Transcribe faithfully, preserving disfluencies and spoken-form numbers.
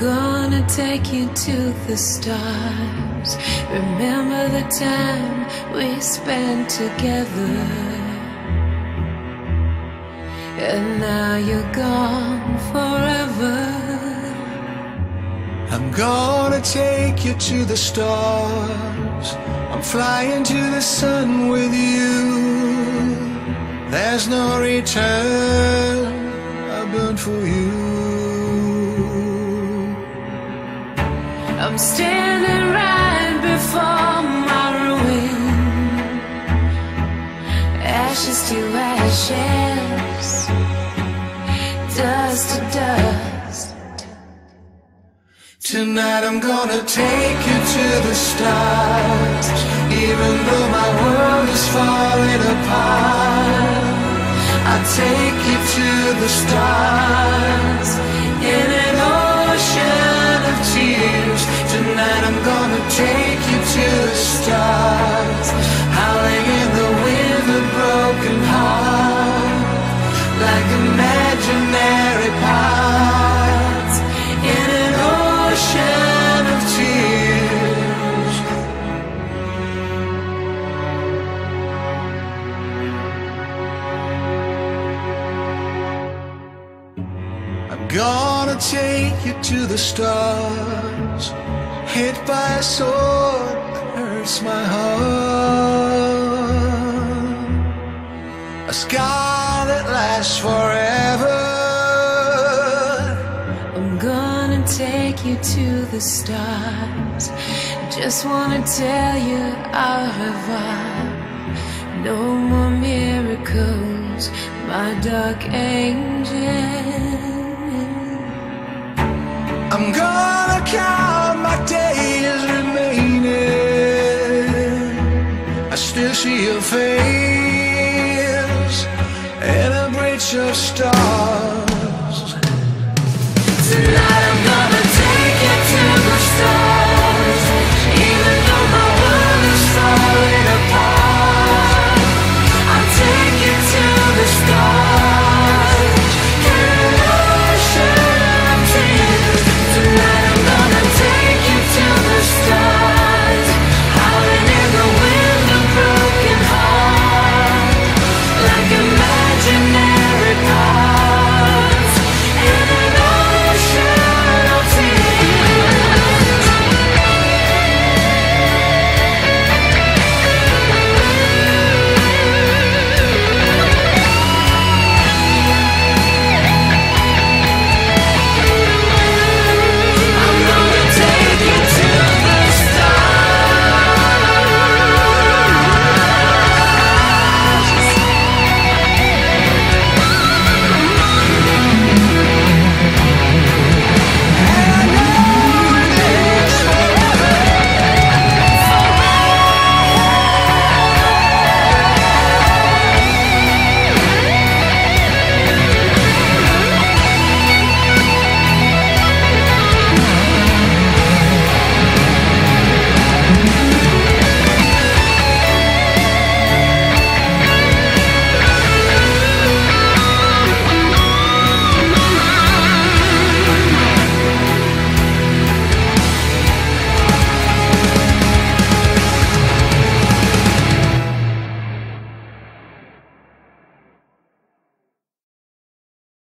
gonna take you to the stars. Remember the time we spent together, and now you're gone forever. I'm gonna take you to the stars. I'm flying to the sun with you. There's no return, I burn for you. I'm standing right before my ruin, ashes to ashes, dust to dust. Tonight I'm gonna take you to the stars. Even though my world is falling apart, I'll take you to the stars. In an ocean of tears, tonight I'm gonna take you to the stars. Howling in the wind, a broken heart, like imaginary parts. In an ocean of tears. I'm gonna take you to the stars. Hit by a sword that hurts my heart, a scar that lasts forever. I'm gonna take you to the stars. Just wanna tell you au revoir. No more miracles, my dark angel. I'm gonna count my days remaining. I still see your face in a bridge of stars. Tonight